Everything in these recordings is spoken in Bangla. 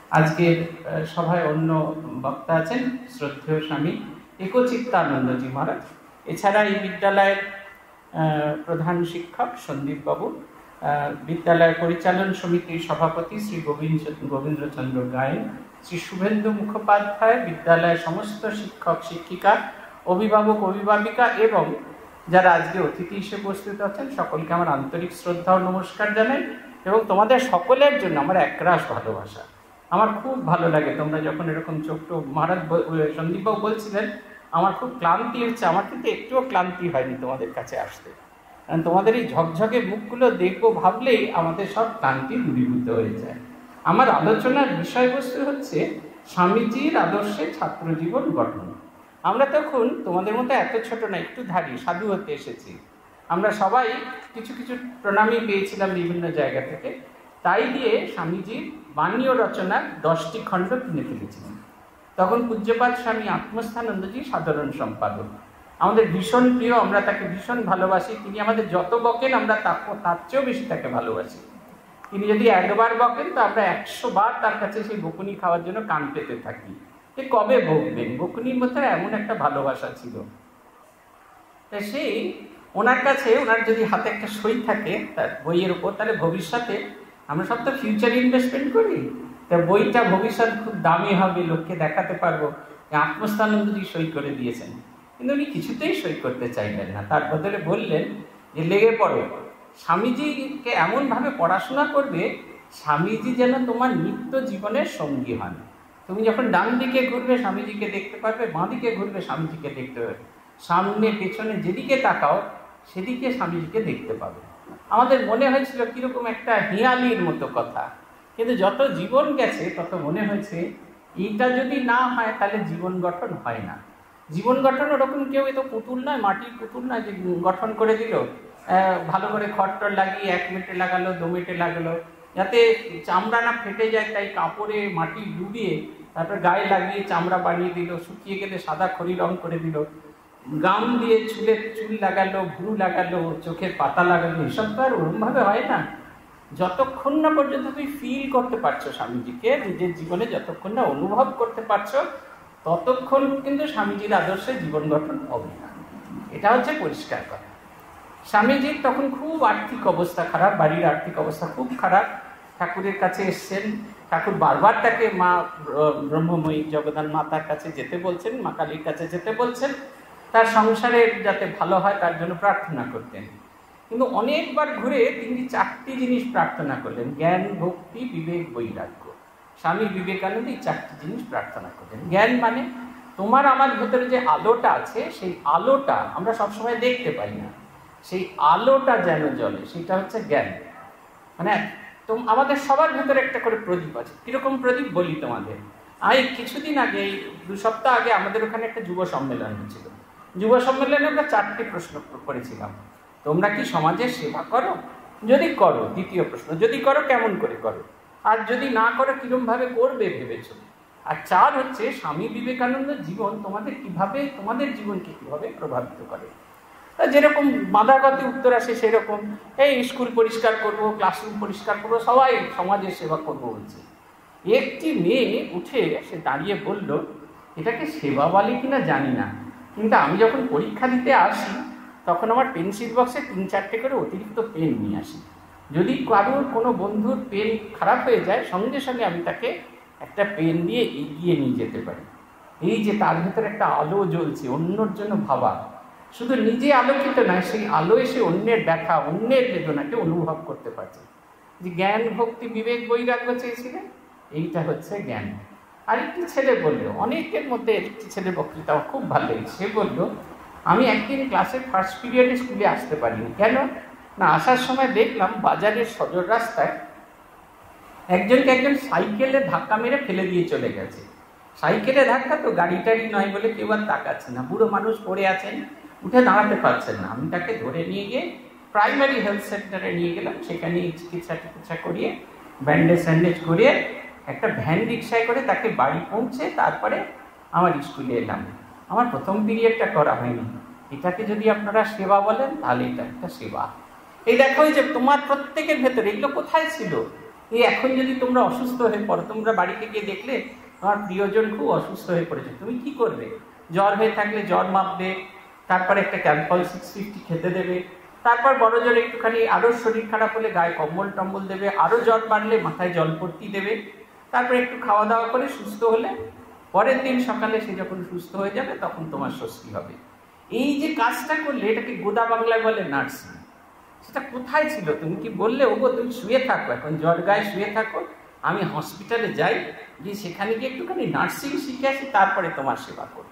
আজকের সভায় অন্য বক্তা আছেন শ্রদ্ধেয় স্বামী একচিত্তানন্দজি মহারাজ। এছাড়া এই বিদ্যালয়ের প্রধান শিক্ষক সন্দীপ বাবু, বিদ্যালয় পরিচালন সমিতির সভাপতি শ্রী গোবিন্দ্রচন্দ্র গায়েন, শ্রী শুভেন্দু মুখোপাধ্যায়, বিদ্যালয়ের সমস্ত শিক্ষক শিক্ষিকা, অভিভাবক অভিভাবিকা এবং যারা আজকে অতিথি হিসেবে উপস্থিত আছেন সকলকে আমার আন্তরিক শ্রদ্ধা ও নমস্কার জানাই। এবং তোমাদের সকলের জন্য আমার একরাশ ভালোবাসা। আমার খুব ভালো লাগে তোমরা যখন এরকম ছোট্ট মহারাজ সন্দীপবাবু বলছিলেন আমার খুব ক্লান্তি হচ্ছে, আমার কিন্তু একটুও ক্লান্তি হয়নি তোমাদের কাছে আসতে। কারণ তোমাদের এই ঝকঝকে মুখগুলো দেখবো ভাবলেই আমাদের সব ক্লান্তি দূরীভূত হয়ে যায়। আমার আলোচনার বিষয়বস্তু হচ্ছে স্বামীজির আদর্শে ছাত্র জীবন গঠন। আমরা তখন তোমাদের মতো এত ছোট না, একটু ধারী সাধু হতে এসেছি। আমরা সবাই কিছু কিছু প্রণামী পেয়েছিলাম বিভিন্ন জায়গা থেকে, তাই দিয়ে স্বামীজির বাণীয় রচনার 10টি খণ্ড কিনে ফেলেছিলাম। তখন পূজ্যপাদ স্বামী আত্মস্থানন্দজি সাধারণ সম্পাদক, আমাদের ভীষণ প্রিয়, আমরা তাকে ভীষণ ভালোবাসি। তিনি আমাদের যত বকেন আমরা তার চেয়েও বেশি তাকে ভালোবাসি। তিনি যদি একবার বকেন তো আমরা 100 বার তার কাছে সেই বকুনি খাওয়ার জন্য কান পেতে থাকি। এ কবে বকবেন, বকুনির মধ্যে এমন একটা ভালোবাসা ছিল। সেই ওনার কাছে, ওনার যদি হাতে একটা সই থাকে তার বইয়ের উপর, তাহলে ভবিষ্যতে আমরা সব তো ফিউচার ইনভেস্টমেন্ট করি, তা বইটা ভবিষ্যৎ খুব দামি হবে, লোককে দেখাতে পারবো আত্মস্থানন্দজি সই করে দিয়েছেন। কিন্তু উনি কিছুতেই সই করতে চাইলেন না, তার বদলে বললেন যে লেগে পড়ো, স্বামীজিকে এমনভাবে পড়াশোনা করবে স্বামীজি যেন তোমার নিত্য জীবনের সঙ্গী হন। তুমি যখন ডান দিকে ঘুরবে স্বামীজিকে দেখতে পারবে, বাঁ দিকে ঘুরবে স্বামীজিকে দেখতে পারবে, সামনে পেছনে যেদিকে তাকাও সেদিকে স্বামীজিকে দেখতে পাবে। আমাদের মনে হয়েছিল কিরকম একটা হিয়ালির মতো কথা, কিন্তু যত জীবন গেছে তত মনে হয়েছে এইটা যদি না হয় তাহলে জীবন গঠন হয় না। জীবন গঠন ওরকম কেউ এত পুতুল নয়, মাটির পুতুল নয় যে গঠন করে দিল, ভালো করে খড়টর লাগিয়ে 1 মিনিটে লাগালো 2 মিনিটে লাগালো, যাতে চামড়া না ফেটে যায় তাই কাপড়ে মাটি ডুবিয়ে তারপর গায়ে লাগিয়ে চামড়া বানিয়ে দিল, শুকিয়ে গেলে সাদা খড়ি রং করে দিল, গাম দিয়ে চুল লাগালো, ভ্রু লাগালো, চোখের পাতা লাগালো। এসব তো আর ওরমভাবে হয় না। যতক্ষণ না পর্যন্ত তুমি ফিল করতে পারছো স্বামীজিকে নিজের জীবনে, যতক্ষণ না অনুভব করতে পারছো ততক্ষণ কিন্তু স্বামীজির আদর্শে জীবন গঠন হবে না। এটা হচ্ছে পরিষ্কার কথা। স্বামীজির তখন খুব আর্থিক অবস্থা খারাপ, বাড়ির আর্থিক অবস্থা খুব খারাপ। ঠাকুরের কাছে এসছেন, ঠাকুর বারবার তাকে মা ব্রহ্মময়ী জগদান মাতার কাছে যেতে বলছেন, মা কালীর কাছে যেতে বলছেন, তার সংসারে যাতে ভালো হয় তার জন্য প্রার্থনা করতেন। কিন্তু অনেকবার ঘুরে তিনি 4টি জিনিস প্রার্থনা করলেন, জ্ঞান, ভক্তি, বিবেক, বৈরাগ্য। স্বামী বিবেকানন্দ এই 4টি জিনিস প্রার্থনা করলেন। জ্ঞান মানে তোমার আমার ভেতরে যে আলোটা আছে সেই আলোটা আমরা সবসময় দেখতে পাই না, সেই আলোটা যেন জ্বলে, সেটা হচ্ছে জ্ঞান। মানে আমাদের সবার ভেতরে একটা করে প্রদীপ আছে। কিরকম প্রদীপ বলি তোমাদের। কিছুদিন আগে, 2 সপ্তাহ আগে আমাদের ওখানে একটা যুব সম্মেলন হয়েছিল। যুব সম্মেলনে আমরা 4টি প্রশ্ন করেছিলাম। তোমরা কি সমাজের সেবা করো? যদি করো, দ্বিতীয় প্রশ্ন, যদি করো কেমন করে করো, আর যদি না করো কিরকমভাবে করবে ভেবেছো। আর 4 হচ্ছে স্বামী বিবেকানন্দের জীবন তোমাদের জীবনকে কিভাবে প্রভাবিত করে। যেরকম বাঁধাগতে উত্তর আসে সেরকম, এই স্কুল পরিষ্কার করব, ক্লাসরুম পরিষ্কার করবো, সবাই সমাজের সেবা করবো বলছে। একটি মেয়ে উঠে সে দাঁড়িয়ে বলল, এটাকে সেবা বলে কিনা জানি না, কিন্তু আমি যখন পরীক্ষা দিতে আসি তখন আমার পেন্সিল বক্সে 3-4টে করে অতিরিক্ত পেন নিয়ে আসি। যদি কারোর কোনো বন্ধুর পেন খারাপ হয়ে যায় সঙ্গে সঙ্গে আমি তাকে একটা পেন দিয়ে এগিয়ে নিয়ে যেতে পারি। এই যে তার ভেতরে একটা আলো জ্বলছে, অন্যর জন্য ভাবা, শুধু নিজে আলোকিত নয়, সেই আলো এসে অন্যের ব্যথা, অন্যের বেদনাকে অনুভব করতে পারছে। যে জ্ঞান, ভক্তি, বিবেক, বৈরাগ্য চেয়েছিলেন, এইটা হচ্ছে জ্ঞান। আরেকটি ছেলে বলল, অনেকের মধ্যে একটি ছেলের বক্তৃতা আমার খুব ভালো লেগেছে। সে বলল, আমি একদিন ক্লাসের ফার্স্ট পিরিয়ডে স্কুলে আসতে পারিনি। কেন না, আসার সময় দেখলাম বাজারের সদর রাস্তায় একজন সাইকেলে ধাক্কা মেরে ফেলে দিয়ে চলে গেছে। সাইকেলে ধাক্কা তো গাড়ি টাড়ি নয় বলে কেউ আর তাকাচ্ছে না, বুড়ো মানুষ পড়ে আছেন, উঠে দাঁড়াতে পারছেন না। আমি তাকে ধরে নিয়ে গিয়ে প্রাইমারি হেলথ সেন্টারে নিয়ে গেলাম, সেখানে চিকিৎসা করিয়ে ব্যান্ডেজ করিয়ে একটা ভ্যান রিক্সায় করে তাকে বাড়ি পৌঁছে তারপরে আমার স্কুলে এলাম। আমার প্রথম পিরিয়ডটা করা হয়নি। এটাকে যদি আপনারা সেবা বলেন তাহলে এটা একটা সেবা। এই দেখো, যে তোমার প্রত্যেকের ভেতরে এগুলো কোথায় ছিল? এই এখন যদি তোমরা অসুস্থ হয়ে পড়ো, তোমরা বাড়িতে গিয়ে দেখলে তোমার প্রিয়জন খুব অসুস্থ হয়ে পড়েছে, তুমি কি করবে? জ্বর হয়ে থাকলে জ্বর মাপবে, তারপরে একটা ক্যাম্পল 650 খেতে দেবে, তারপর বড় জ্বর একটুখানি আরও শরীর খারাপ হলে গায়ে কম্বল টম্বল দেবে, আরও জ্বর বাড়লে মাথায় জলপট্টি দেবে, তারপরে একটু খাওয়া দাওয়া করে সুস্থ হলে পরের দিন সকালে সে যখন সুস্থ হয়ে যাবে তখন তোমার স্বস্তি হবে। এই যে কাজটা করলে এটাকে গোদা বাংলায় বলে নার্সিং। সেটা কোথায় ছিল? তুমি কি বললে ওগো তুমি শুয়ে থাকো, এখন জ্বর গায়ে শুয়ে থাকো, আমি হসপিটালে যাই, গিয়ে সেখানে গিয়ে একটুখানি নার্সিং শিখে আসি, তারপরে তোমার সেবা করব।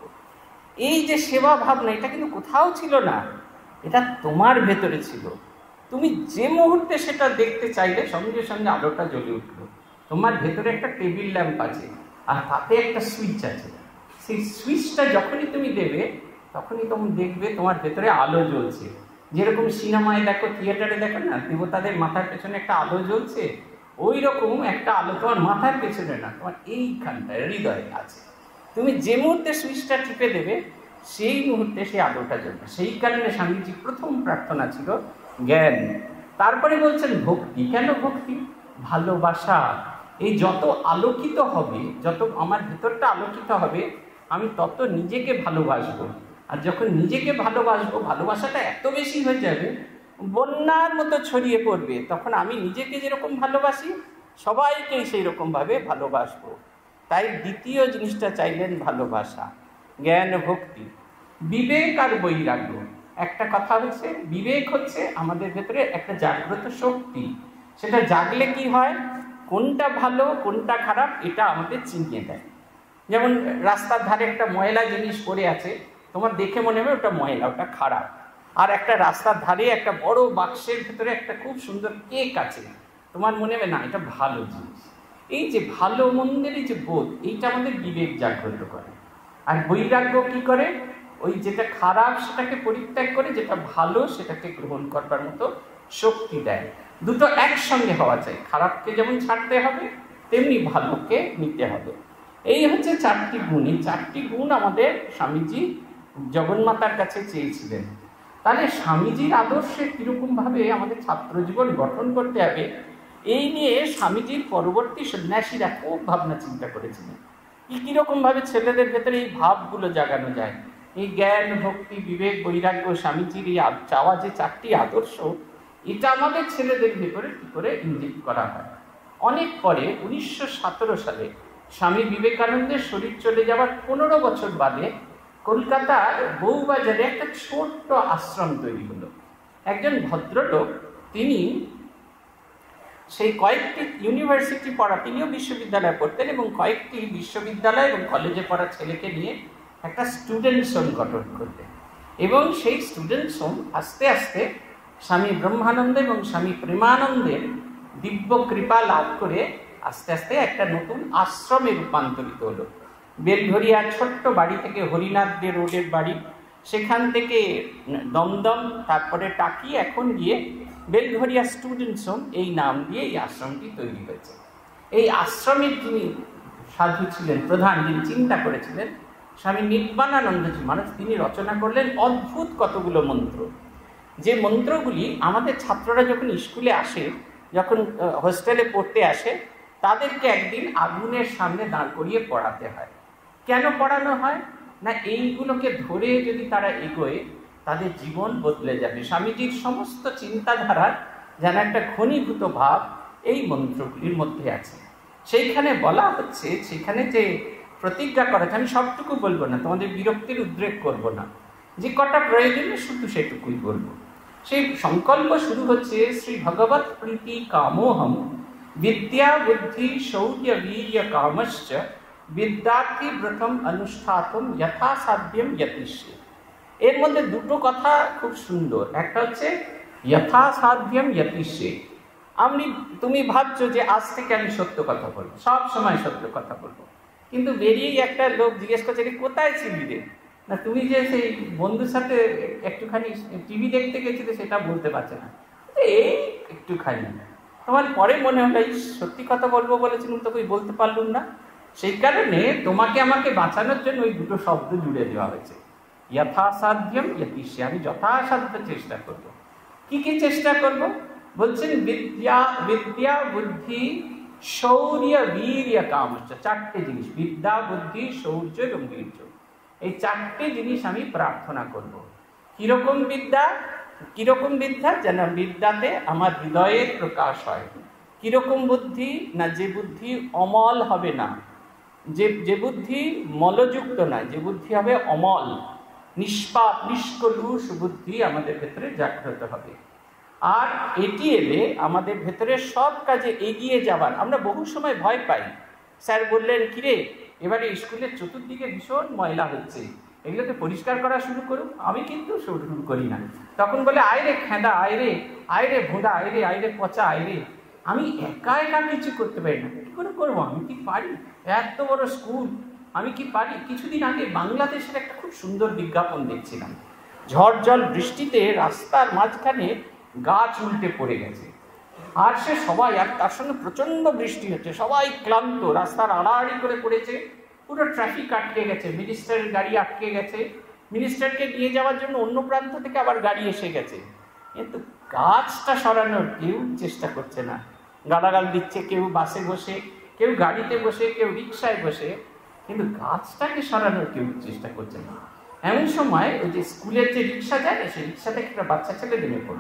এই যে সেবা ভাবনা, এটা কিন্তু কোথাও ছিল না, এটা তোমার ভেতরে ছিল। তুমি যে মুহূর্তে সেটা দেখতে চাইলে সঙ্গে সঙ্গে আলোটা জ্বলে উঠলো। তোমার ভেতরে একটা টেবিল ল্যাম্প আছে, আর তাতে একটা সুইচ আছে। সেই সুইচটা যখনই তুমি দেবে তখনই তুমি দেখবে তোমার ভেতরে আলো জ্বলছে। যেরকম সিনেমায় দেখো, থিয়েটারে দেখো না, দেবতাদের মাথার পেছনে একটা আলো জ্বলছে, ওই রকম একটা আলো তোমার মাথার পেছনে না, তোমার এইখানটায় হৃদয়ে আছে। তুমি যে মুহূর্তে সুইচটা টিপে দেবে সেই মুহূর্তে সেই আলোটা জ্বলবে। সেই কারণে স্বামীজি প্রথম প্রার্থনা ছিল জ্ঞান, তারপরে বলছেন ভক্তি। কেন ভক্তি? ভালোবাসা। এই যত আলোকিত হবে, যত আমার ভেতরটা আলোকিত হবে, আমি তত নিজেকে ভালোবাসবো। আর যখন নিজেকে ভালোবাসবো, ভালোবাসাটা এত বেশি হয়ে যাবে, বন্যার মতো ছড়িয়ে পড়বে, তখন আমি নিজেকে যেরকম ভালোবাসি সবাইকেই সেই রকমভাবে ভালোবাসবো। তাই দ্বিতীয় জিনিসটা চাইলেন ভালোবাসা, জ্ঞান, ভক্তি। বিবেক আর বৈরাগ্য, একটা কথা হচ্ছে বিবেক হচ্ছে আমাদের ভেতরে একটা জাগ্রত শক্তি। সেটা জাগলে কি হয়, কোনটা ভালো কোনটা খারাপ এটা আমাদের চিনিয়ে দেয়। যেমন রাস্তার ধারে একটা ময়লা জিনিস পড়ে আছে, তোমার দেখে মনে হবে ওটা ময়লা, ওটা খারাপ। আর একটা রাস্তার ধারে একটা বড় বাক্সের ভেতরে একটা খুব সুন্দর কেক আছে, তোমার মনে হবে না এটা ভালো জিনিস। এই যে ভালো মন্দের এই যে বোধ, এইটা আমাদের বিবেক জাগ্রত করে। আর বৈরাগ্য কি করে? ওই যেটা খারাপ সেটাকে পরিত্যাগ করে, যেটা ভালো সেটাকে গ্রহণ করবার মতো শক্তি দেয়। দুটো একসঙ্গে হওয়া চাই, খারাপকে যেমন ছাড়তে হবে তেমনি ভালোকে নিতে হবে। এই হচ্ছে চারটি গুণ। এই চারটি গুণ আমাদের স্বামীজি জগন্মাতার কাছে চেয়েছিলেন। তাহলে স্বামীজির আদর্শে কীরকমভাবে আমাদের ছাত্র জীবন গঠন করতে হবে, এই নিয়ে স্বামীজির পরবর্তী সন্ন্যাসীরা খুব ভাবনা চিন্তা করেছিলেন। কীরকমভাবে ছেলেদের ভেতরে এই ভাবগুলো জাগানো যায়। এই জ্ঞান, ভক্তি, বিবেক, বৈরাগ্য, স্বামীজির এই চাওয়া যে চারটি আদর্শ, এটা আমাদের ছেলেদের ভেতরে কী করে ইনজেক্ট করা হয়। অনেক পরে 1917 সালে স্বামী বিবেকানন্দের শরীর চলে যাওয়ার 15 বছর বাদে কলকাতার বউবাজারে একটা ছোট্ট আশ্রম তৈরি হলো। একজন ভদ্রলোক, তিনি সেই কয়েকটি ইউনিভার্সিটি পড়া, তিনিও বিশ্ববিদ্যালয়ে পড়তেন, এবং কয়েকটি বিশ্ববিদ্যালয় এবং কলেজে পড়া ছেলেকে নিয়ে একটা স্টুডেন্টস হোম গঠন করতেন। এবং সেই স্টুডেন্টস হোম আস্তে আস্তে স্বামী ব্রহ্মানন্দ এবং স্বামী প্রেমানন্দের দিব্য কৃপা লাভ করে আস্তে আস্তে একটা নতুন আশ্রমে রূপান্তরিত হলো। বেলঘরিয়া ছোট্ট বাড়ি থেকে হরিনাথ দে রোডের বাড়ি, সেখান থেকে দমদম, তারপরে টাকি, এখন গিয়ে বেলঘরিয়া স্টুডেন্টস হোম, এই নাম দিয়ে এই আশ্রমটি তৈরি হয়েছে। এই আশ্রমের যিনি সাধু ছিলেন, প্রধান, যিনি চিন্তা করেছিলেন, স্বামী নির্বাণানন্দজি মহারাজ, তিনি রচনা করলেন অদ্ভুত কতগুলো মন্ত্র, যে মন্ত্রগুলি আমাদের ছাত্ররা যখন স্কুলে আসে, যখন হোস্টেলে পড়তে আসে, তাদেরকে একদিন আগুনের সামনে দাঁড় করিয়ে পড়াতে হয়। কেন পড়ানো হয় না, এইগুলোকে ধরে যদি তারা এগোয় তাদের জীবন বদলে যাবে। স্বামীজির সমস্ত চিন্তাধারার যেন একটা ঘনীভূত ভাব এই মন্ত্রগুলির মধ্যে আছে। সেইখানে বলা হচ্ছে, সেখানে যে প্রতিজ্ঞা করা, আমি সবটুকু বলবো না, তোমাদের বিরক্তির উদ্রেক করব না, যে কটা প্রয়োজনে শুধু সেটুকুই বলবো। সেই সংকল্প শুরু হচ্ছে, শ্রী ভগবত প্রীতি কামোহম বিদ্যা বুদ্ধি শৌর্য বীর্য কামশ্চ বিদ্যার্থী ব্রতম অনুষ্ঠাতম যথাসাধ্যম যতিষ্যে। এর মধ্যে দুটো কথা খুব সুন্দর। একটা হচ্ছে যথাসাধ্যম যতিষ্যে। তুমি ভাবছো যে আজ থেকে আমি সত্য কথা বলবো, সব সময় সত্য কথা বলবো, কিন্তু বেরিয়েই একটা লোক জিজ্ঞেস করছে যে কোথায় ছিলি রে, না তুমি যে সেই বন্ধুর সাথে একটুখানি টিভি দেখতে গেছিলে সেটা বলতে পারছে না, এই একটুখানি। তোমার পরে মনে হলো এই সত্যি কথা বলবো বলেছিলাম তোকে বলতে পারলুম না। সেই কারণে তোমাকে আমাকে বাঁচানোর জন্য ওই দুটো শব্দ জুড়ে দেওয়া হয়েছে, যথাসাধ্যম যতিষ্যে। আমি যথাসাধ্য চেষ্টা করব। কি কি চেষ্টা করব বলছেন বিদ্যা বিদ্যা বুদ্ধি শৌর্য বীর্য কামশ্চ, চারটে জিনিস, বিদ্যা বুদ্ধি শৌর্য এবং বীর্য, এই চারটে জিনিস আমি প্রার্থনা করব। কিরকম বিদ্যা? কিরকম বিদ্যা? যেন বিদ্যাতে আমার হৃদয়ের প্রকাশ হয়। কিরকম বুদ্ধি? না যে বুদ্ধি অমল হবে না, যে বুদ্ধি মলযুক্ত না, যে বুদ্ধি হবে অমল, নিষ্পাপ নিষ্কলুষ বুদ্ধি আমাদের ভেতরে জাগ্রত হবে। আর এটি এলে আমাদের ভেতরে সব কাজে এগিয়ে যাবার, আমরা বহু সময় ভয় পাই। স্যার বললেন, কিরে এবারে স্কুলের চতুর্দিকে ভীষণ ময়লা হচ্ছে, এগুলোকে পরিষ্কার করা শুরু করুক। আমি কিন্তু শুরু করি না। তখন বলে, আয়রে খেঁদা, আয়রে আয়রে ভোঁদা, আয়রে আয়রে পচা, আয়রে আমি একা একা কিছু করতে পারি না, কী করে করবো? আমি কি পারি? এত বড় স্কুল, আমি কি পারি? কিছুদিন আগে বাংলাদেশের একটা খুব সুন্দর বিজ্ঞাপন দেখছিলাম। ঝড় জল বৃষ্টিতে রাস্তার মাঝখানে গাছ উল্টে পড়ে গেছে, আর সে সবাই, আর তার সঙ্গে প্রচণ্ড বৃষ্টি হচ্ছে, সবাই ক্লান্ত, রাস্তার আড়াআড়ি করে পড়েছে, পুরো ট্রাফিক আটকে গেছে, মিনিস্টারের গাড়ি আটকে গেছে, মিনিস্টারকে নিয়ে যাওয়ার জন্য অন্য প্রান্ত থেকে আবার গাড়ি এসে গেছে, কিন্তু গাছটা সরানোর কেউ চেষ্টা করছে না। গালাগাল দিচ্ছে, কেউ বাসে বসে, কেউ গাড়িতে বসে, কেউ রিক্সায় বসে, কিন্তু গাছটাকে সরানোর কেউ চেষ্টা করছে না। এমন সময় ওই যে স্কুলের যে রিক্সা যায় না, সেই রিক্সা থেকে একটা বাচ্চা ছেলে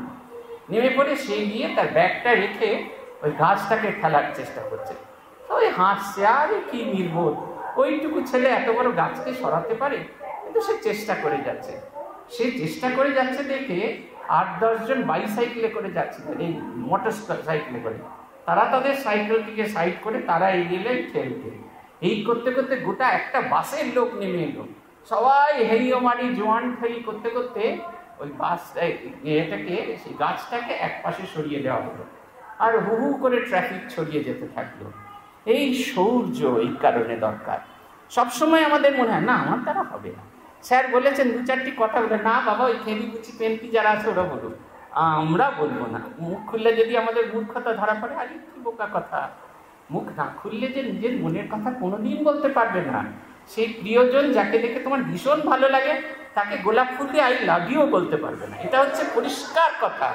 নেমে পড়ে সে গিয়ে তার ব্যাগটা রেখে ওই গাছটাকে ফেলার চেষ্টা করছে। ওই হাসছে, আরে কি নির্বোধ, ওইটুকু ছেলে এত বড় গাছকে সরাতে পারে, কিন্তু সে চেষ্টা করে যাচ্ছে। সে চেষ্টা করে যাচ্ছে দেখে 8-10 জন বাইসাইকেলে করে যাচ্ছিলেন, এই মোটর সাইকেলে করে, তারা তাদের সাইকেলটিকে সাইড করে তারা এগিয়ে ঠেলতে। এই করতে করতে গোটা একটা বাসের লোক নেমে এলো, সবাই হেইমারি জোয়ান ফেরি করতে করতে ওই এটাকে, সেই গাছটাকে এক পাশে সরিয়ে দেওয়া হলো, আর হু হু করে ট্রাফিক ছড়িয়ে যেতে থাকলো। এই শৌর্য এই কারণে দরকার। সবসময় আমাদের মনে হয় না আমার দ্বারা হবে না। স্যার বলেছেন 2-4টি কথা বলে, না বাবা ওই খেলি বুচি পেনটি যারা আছে ওরা বলুন, আমরা বলবো না। মুখ খুললে যদি আমাদের মূর্খতা ধরা পড়ে, আরে কি বোকা কথা। মুখ না খুললে যে নিজের মনের কথা কোনোদিন বলতে পারবে না। সেই প্রিয়জন যাকে দেখে তোমার ভীষণ ভালো লাগে, তাকে গোলাপ ফুল দিয়ে আই লাভ ইউ বলতে পারবে না। এটা হচ্ছে পরিষ্কার কথা।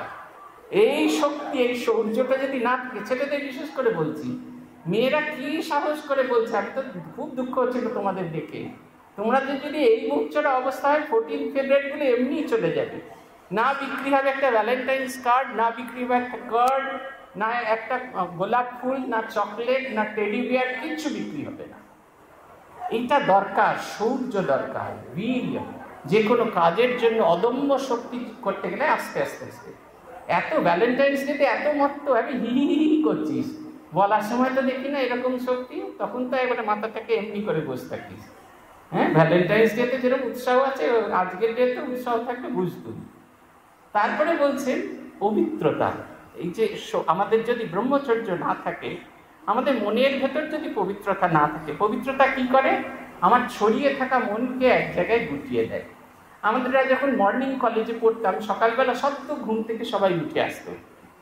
এই শক্তি, এই শৌর্যটা যদি না থাকে, ছেলেদের বিশেষ করে বলছি, মেয়েরা কি সাহস করে বলছে, আমি তো খুব দুঃখ হচ্ছিল তোমাদের দেখে। তোমরা যদি এই মুখ চড়া অবস্থা হয়, 14 ফেব্রুয়ারিগুলো এমনিই চলে যাবে। না বিক্রি হবে একটা ভ্যালেন্টাইন্স কার্ড, না বিক্রি হবে একটা কার্ড, না একটা গোলাপ ফুল, না চকলেট, না টেডি বিয়ার, কিচ্ছু বিক্রি হবে না। এইটা দরকার, শৌর্য দরকার, বীর্য। যে কোনো কাজের জন্য অদম্য শক্তি করতে গেলে আস্তে আস্তে আস্তে। এত ভ্যালেন্টাইন্স ডেতে এত মত্ত, আমি হি হি হি করছিস, বলার সময় তো দেখি না এরকম শক্তি, তখন তো একবারে মাথাটাকে এমনি করে বসে থাকিস। হ্যাঁ, ভ্যালেন্টাইন্স ডেতে যেরকম উৎসাহ আছে, আজকের ডেতে উৎসাহ থাকলে বুঝতুম। তারপরে বলছেন পবিত্রতা। এই যে আমাদের যদি ব্রহ্মচর্য না থাকে, আমাদের মনের ভেতর যদি পবিত্রতা না থাকে, পবিত্রতা কি করে? আমার ছড়িয়ে থাকা মনকে এক জায়গায় গুটিয়ে দেয়। আমাদের যখন মর্নিং কলেজে পড়তাম, সকালবেলা সদ্য ঘুম থেকে সবাই উঠে আসতো,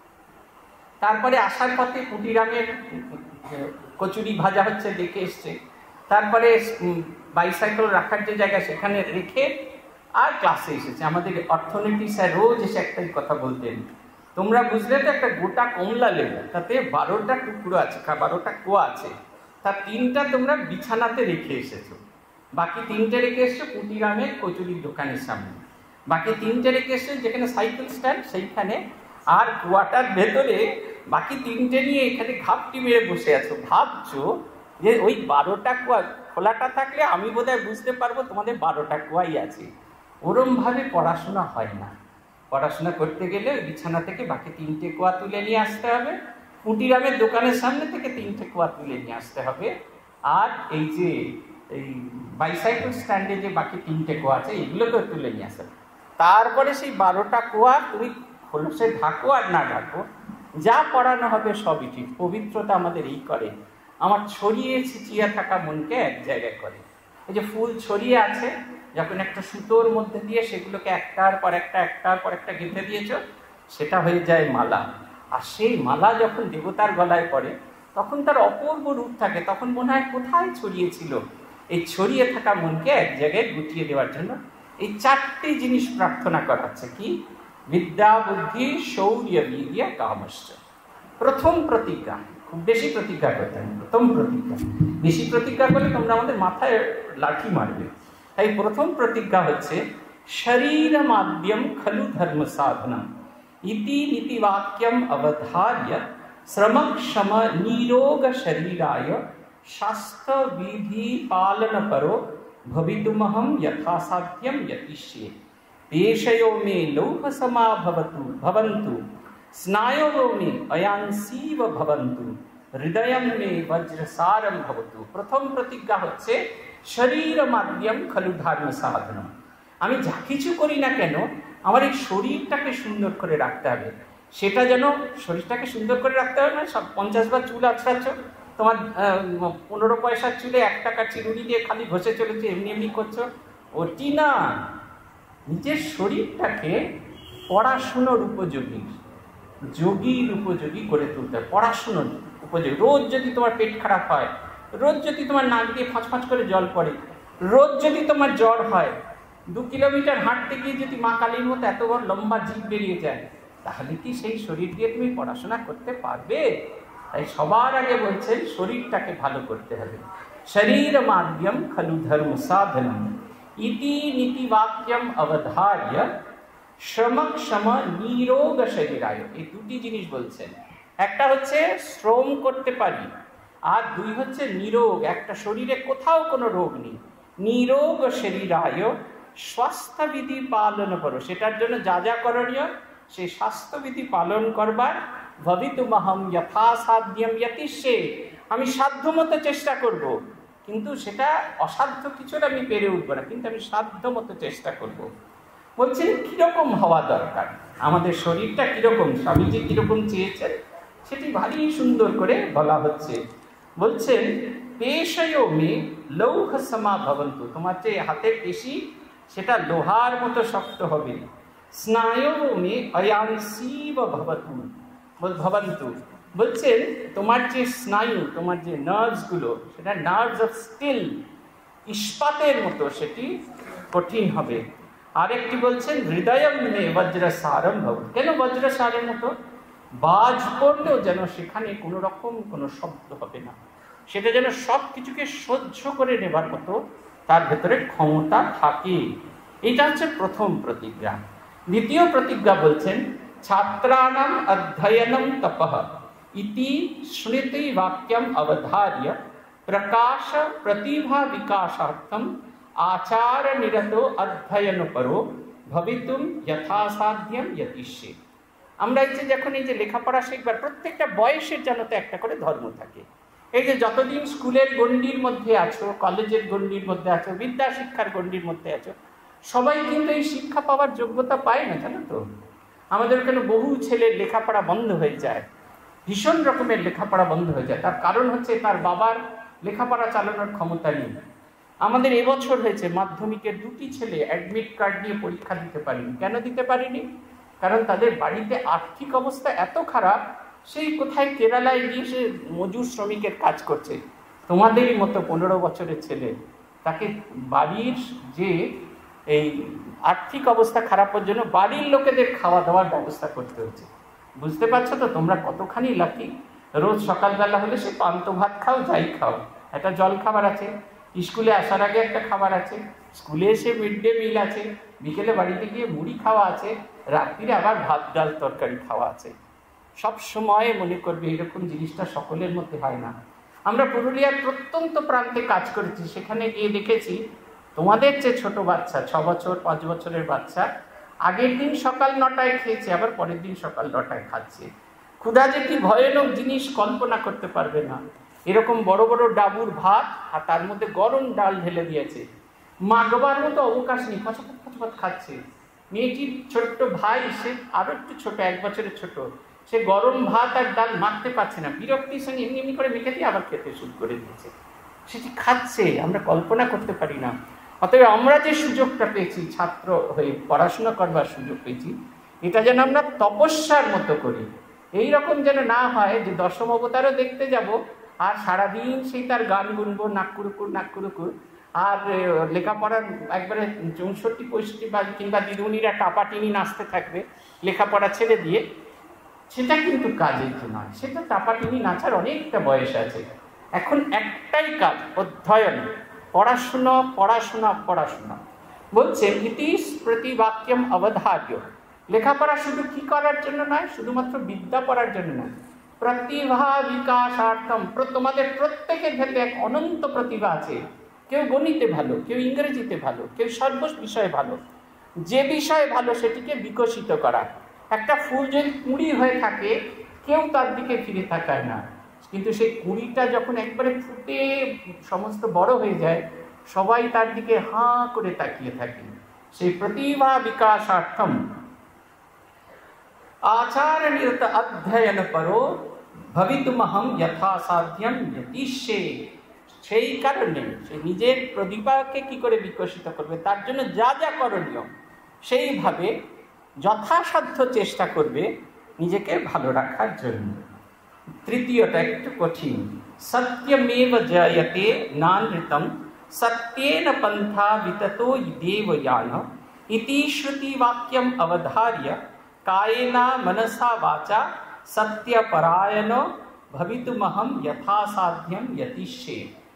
তারপরে আসার পথে কুটিরামের কচুরি ভাজা হচ্ছে দেখে এসছে, তারপরে বাইসাইকেল রাখার যে জায়গা সেখানে রেখে আর ক্লাসে এসেছে। আমাদের অর্থনীতি স্যার রোজ এসে একটাই কথা বলতেন, তোমরা বুঝলে তো একটা গোটা কমলা লেবু, তাতে 12টা টুকরো আছে, 12টা কোয়া আছে, তার 3টা তোমরা বিছানাতে রেখে এসেছো, বাকি 3টে রেখে এসছো কুটিরামের কচুরির দোকানের সামনে, বাকি 3টে রেখে এসছো যেখানে সাইকেল স্ট্যান্ড সেইখানে, আর কুয়াটার ভেতরে বাকি 3টে নিয়ে এখানে ঘাপটি মেরে বসে আছো। ভাবছো যে ওই 12টা কুয়া খোলাটা থাকলে আমি বোধহয় বুঝতে পারবো তোমাদের 12টা কুয়াই আছে। ওরমভাবে পড়াশোনা হয় না। পড়াশোনা করতে গেলে ওই বিছানা থেকে বাকি 3টে কুয়া তুলে নিয়ে আসতে হবে, কুটিরামের দোকানের সামনে থেকে 3টে কুয়া তুলে নিয়ে আসতে হবে, আর এই যে এই বাইসাইকেল স্ট্যান্ডে যে বাকি 3টে কুয়া আছে এগুলোকেও তুলে নিয়ে আসতে হবে। তারপরে সেই 12টা কুয়া তুমি খোলসে ঢাকো আর না ঢাকো, যা পড়ানো হবে সবই ঠিক। পবিত্রতা আমাদের এই করে, আমার ছড়িয়ে ছিটিয়ে থাকা মনকে এক জায়গায় করে। এই যে ফুল ছড়িয়ে আছে, যখন একটা সুতোর মধ্যে দিয়ে সেগুলোকে একটার পর একটা গেঁথে দিয়েছ, সেটা হয়ে যায় মালা। আর সেই মালা যখন দেবতার গলায় পড়ে, তখন তার অপূর্ব রূপ থাকে, তখন মনে হয় কোথায় ছড়িয়েছিল। এই ছড়িয়ে থাকা মনকে এক জায়গায় গুটিয়ে দেওয়ার জন্য এই 4টি জিনিস প্রার্থনা করা হচ্ছে। কি? বিদ্যা বুদ্ধি শৌর্য বীর্য কামশ্চ। প্রথম প্রতিজ্ঞা, খুব বেশি প্রতিজ্ঞা করতে হবে। প্রথম প্রতিজ্ঞা, বেশি প্রতিজ্ঞা করলে তোমরা আমাদের মাথায় লাঠি মারবে। তাই প্রথম প্রতিজ্ঞা হচ্ছে শরীর মাধ্যম খলু ধর্ম সাধনম ইতি নীতিবাক্যম অবধার্য শ্রমক্ষম নিরোগ শরীরায় শাস্ত্র বিধি পালন পरो भवितुमहं यथासाध्यं यतिष्ये। पेशयो मे लौहसमा भवन्तु स्नायो मे अयांसीव भवन्तु हृदयं मे वज्रसारं भवतु। प्रथम प्रतिज्ञा হচ্ছে শরীর মাধ্যম খলু ধর্ম সাধনম। আমি যা কিছু করি না কেন আমার এই শরীরটাকে সুন্দর করে রাখতে হবে। সেটা যেন শরীরটাকে সুন্দর করে রাখতে হবে না 50 বার চুল আঁচড়াচ্ছ, তোমার 15 পয়সার চুলে 1 টাকা চিরুনি দিয়ে খালি ঘষে চলেছে, এমনি এমনি করছো, ওটি না। নিজের শরীরটাকে পড়াশুনোর উপযোগী, যোগীর উপযোগী করে তুলতে হবে। পড়াশুনোর উপযোগী। রোজ যদি তোমার পেট খারাপ হয়, রোজ যদি তোমার নাক দিয়ে ফাঁচ করে জল পড়ে, রোজ যদি তোমার জ্বর হয়, 2 কিলোমিটার হাঁটতে গিয়ে যদি মা কালীর মতো এত বড় লম্বা জিভ বেরিয়ে যায়, তাহলে কি সেই শরীর দিয়ে তুমি পড়াশোনা করতে পারবে? তাই সবার আগে বলছেন শরীরটাকে ভালো করতে হবে। শরীর মাধ্যম খলু ধর্ম সাধনম ইতি নীতিবাক্যম অবধার্য শ্রমক্ষম নিরোগ শরীরায়। এই দুটি জিনিস বলছেন। একটা হচ্ছে শ্রম করতে পারি, আর 2 হচ্ছে নিরোগ, একটা শরীরে কোথাও কোনো রোগ নেই। নিরোগ শরীরায় স্বাস্থ্যবিধি পালন করো, সেটার জন্য যা যা করণীয় সেই স্বাস্থ্যবিধি পালন করবার ভবিতুমহম যথাসাধ্যম যতিষ্যে, আমি সাধ্যমতো চেষ্টা করব, কিন্তু সেটা অসাধ্য কিছুর আমি পেরে উঠবো না, কিন্তু আমি সাধ্যমতো চেষ্টা করব। বলছেন কিরকম হওয়া দরকার, আমাদের শরীরটা কিরকম, স্বামীজি কিরকম চেয়েছেন সেটি ভারী সুন্দর করে বলা হচ্ছে। বলছেন পেশয় মে লৌহ সমা ভবন্তু, তোমার যে হাতের পেশি সেটা লোহার মতো শক্ত হবে। স্নায়ু মে অয়াংসীব ভবন্তু, বলছেন তোমার যে স্নায়ু, তোমার যে নার্ভসগুলো, সেটা নার্ভস অফ স্টিল, ইস্পাতের মতো সেটি কঠিন হবে। আরেকটি বলছেন হৃদয়ম মে বজ্রসারম ভব। কেন বজ্রসারের মতো? বাজ পড়লেও যেন সেখানে কোনো রকম কোনো শব্দ হবে না, সেটা যেন সব কিছুকে সহ্য করে নেবার মতো তার ভেতরে ক্ষমতা থাকে। এটা হচ্ছে প্রথম প্রতিজ্ঞা। দ্বিতীয় প্রতিজ্ঞা বলছেন ছাত্রাণাম অধ্যয়নম তপঃ ইতি স্মৃতি বাক্যম অবধার্য প্রকাশ প্রতিভা বিকাশার্থম আচার নিরত অধ্যয়ন পরো ভবিতুম যথাসাধ্যম যতিষ্যে। আমরা এই যে যখন এই যে লেখাপড়া শিখবার, প্রত্যেকটা বয়সের যেন তো একটা করে ধর্ম থাকে। এই যে যতদিন স্কুলের গণ্ডির মধ্যে আছো, কলেজের গণ্ডির মধ্যে আছো, বিদ্যা শিক্ষার গণ্ডির মধ্যে আছো, সবাই কিন্তু এই শিক্ষা পাওয়ার যোগ্যতা পায় না, জানো তো। আমাদের এখানে বহু ছেলের লেখাপড়া বন্ধ হয়ে যায়, ভীষণ রকমের লেখাপড়া বন্ধ হয়ে যায়। তার কারণ হচ্ছে তার বাবার লেখাপড়া চালানোর ক্ষমতা নেই। আমাদের এবছর হয়েছে মাধ্যমিকের 2টি ছেলে অ্যাডমিট কার্ড নিয়ে পরীক্ষা দিতে পারেনি। কেন দিতে পারেনি? কারণ তাদের বাড়িতে আর্থিক অবস্থা এত খারাপ, সেই কোথায় কেরালায় গিয়ে সে মজুর শ্রমিকের কাজ করছে। তোমাদেরই মতো 15 বছরের ছেলে, তাকে বাড়ির যে এই আর্থিক অবস্থা খারাপের জন্য বাড়ির লোকেদের খাওয়া দাওয়ার ব্যবস্থা করতে হচ্ছে। বুঝতে পারছো তো তোমরা কতখানি লাকি। রোজ সকালবেলা হলে সে পান্ত ভাত খাও, যাই খাও, একটা জল খাবার আছে, স্কুলে আসার আগে একটা খাবার আছে, স্কুলে এসে মিড ডে মিল আছে, বিকেলে বাড়িতে গিয়ে মুড়ি খাওয়া আছে, রাত্রিরে আবার ভাত ডাল তরকারি খাওয়া আছে। সব সময় মনে করবে এরকম জিনিসটা সকলের মধ্যে হয় না। আমরা পুরুলিয়ার প্রত্যন্ত প্রান্তে কাজ করেছি, সেখানে গিয়ে দেখেছি তোমাদের যে ছোট বাচ্চা 6 বছর 5 বছরের বাচ্চা আগের দিন সকাল 9টায় খেয়েছে, আবার পরের দিন সকাল 9টায় খাচ্ছে। ক্ষুধা যে কি ভয়ানক জিনিস কল্পনা করতে পারবে না। এরকম বড় বড় ডাবুর ভাত আর তার মধ্যে গরম ডাল ঢেলে দিয়েছে, মাগবার মতো অবকাশ নেই, ফচফচ খাচ্ছে। মেয়েটির ছোট্ট ভাই, সে আরো একটু ছোট, 1 বছরের ছোট, সে গরম ভাত আর ডাল মাখতে পারছে না, বিরক্তির সঙ্গে এমনি এমনি করে মেখে দিয়ে আবার খেতে শুরু করে দিয়েছে। সেটি খাচ্ছে, আমরা কল্পনা করতে পারি না। অতএব আমরা যে সুযোগটা পেয়েছি, ছাত্র হয়ে পড়াশোনা করবার সুযোগ পেয়েছি, এটা যেন আমরা তপস্যার মতো করি। এইরকম যেন না হয় যে 10ম অবতারও দেখতে যাব আর সারাদিন সেই তার গান গুনবো, নাক কুরুকুর নাক কুরুকুর, আর লেখাপড়ার একবারে 64-65 কিংবা দিদিমণিরা টাপাটিনি নাচতে থাকবে লেখাপড়া ছেড়ে দিয়ে, সেটা কিন্তু কাজের নয়। সেটা টাপাটিনি নাচার অনেকটা বয়স আছে। এখন একটাই কাজ, অধ্যয়ন, পড়াশুনো পড়াশোনা পড়াশোনা। বলছেন ইতিস প্রতিবাক্যম অবধার্য। লেখাপড়া শুধু কি করার জন্য নয়, শুধুমাত্র বিদ্যা পড়ার জন্য নয়, প্রতিভা বিকাশার্থম। তোমাদের প্রত্যেকের ভেতরে এক অনন্ত প্রতিভা আছে। কেউ গণিতে ভালো, কেউ ইংরেজিতে ভালো, কেউ সর্ব বিষয়ে ভালো। যে বিষয়ে ভালো সেটিকে বিকশিত করা। একটা ফুল যদি কুঁড়ি হয়ে থাকে কেউ তার দিকে ফিরে তাকায় না, কিন্তু সেই কুঁড়িটা যখন একবারে ফুটে সমস্ত বড় হয়ে যায় সবাই তার দিকে হাঁ করে তাকিয়ে থাকে। সেই প্রতিভা বিকাশার্থম আচার নিরত অধ্যয়ন পরো ভবিতুমহম যথাসাধ্যম যতিষ্যে। সেই কারণে সে নিজের প্রতিভাকে কি করে বিকশিত করবে তার জন্য যা যা করণীয় সেইভাবে যথাসাধ্য চেষ্টা করবে নিজেকে ভালো রাখার জন্য। তৃতীয়টা একটু কঠিন, সত্যমেব জয়তে নানৃতম সত্যেন পন্থা বিততো দেবয়ান ইতি শ্রুতি বাক্যম অবধার্য কায়েনা মনসা বাচা সত্যপরায়ণ ভবিতুমহম যথাসাধ্যম যতিষ্যে।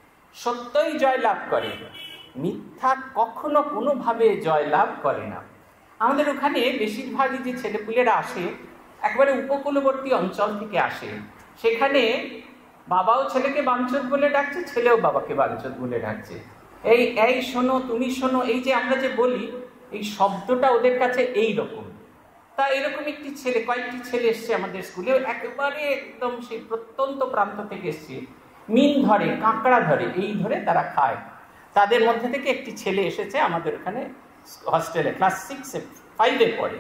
সত্যই জয়লাভ করে, মিথ্যা কখনো কোনোভাবে জয়লাভ করে না। আমাদের ওখানে বেশিরভাগই যে ছেলেপুলেরা আসে একবারে উপকূলবর্তী অঞ্চল থেকে আসে, সেখানে বাবাও ছেলেকে বাঞ্চোত বলে ডাকছে, ছেলেও বাবাকে বাঞ্চোত বলে ডাকছে। এই এই শোনো, তুমি শোনো, এই যে আমরা যে বলি এই শব্দটা ওদের কাছে এই রকম। তা এরকম একটি ছেলে, কয়েকটি ছেলে এসছে আমাদের স্কুলে, একেবারে একদম সেই প্রত্যন্ত প্রান্ত থেকে এসছে। মিন ধরে, কাঁকড়া ধরে, এই ধরে তারা খায়। তাদের মধ্যে থেকে একটি ছেলে এসেছে আমাদের ওখানে হস্টেলে, ক্লাস 5-এ পড়ে।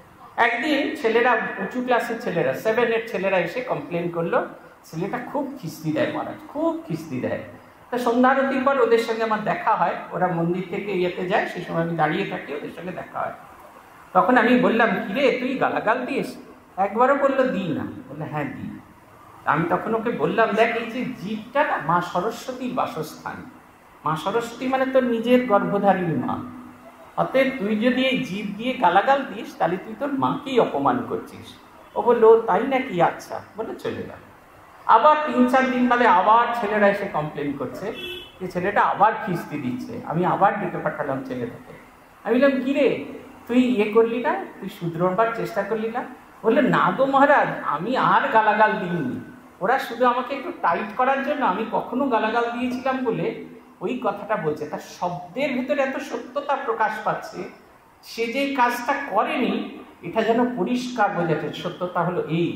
একদিন ছেলেরা, উঁচু ক্লাসের ছেলেরা, 7-এর ছেলেরা এসে কমপ্লেন করলো ছেলেটা খুব খিস্তি দেয় মহারাজ, খুব খিস্তি দেয়। তা সন্ধ্যা আরতির পর ওদের সঙ্গে আমার দেখা হয়, ওরা মন্দির থেকে ইয়েতে যায়, সেই সময় আমি দাঁড়িয়ে থাকি, ওদের সঙ্গে দেখা হয়। তখন আমি বললাম, কিরে তুই গালাগাল দিস? একবারও বললো দিই না। বললো হ্যাঁ দিই। আমি তখন ওকে বললাম, দেখ এই যে জীবটা না মা সরস্বতীর বাসস্থান। মা সরস্বতী মানে তোর নিজের গর্ভধারিণী মা। অতএব তুই যদি এই জীব দিয়ে গালাগাল দিস তাহলে তুই তোর মাকেই অপমান করছিস। ও বললো তাই নাকি, আচ্ছা, বলে চলে গেল। আবার 3-4 দিন বাদে আবার ছেলেরা এসে কমপ্লেন করছে যে ছেলেটা আবার খিস্তি দিচ্ছে। আমি আবার ডেকে পাঠালাম ছেলেটাকে। আমি বললাম কিরে তুই করলি না, তুই শুধরোবার চেষ্টা করলি না? বললে না গো মহারাজ, আমি আর গালাগাল দিইনি, ওরা শুধু আমাকে একটু টাইট করার জন্য আমি কখনো গালাগাল দিয়েছিলাম বলে ওই কথাটা বলছে। তার শব্দের ভিতরে এত সত্যতা প্রকাশ পাচ্ছে, সে যে কাজটা করেনি এটা যেন পরিষ্কার বোঝাচ্ছে। সত্যতা হলো এই,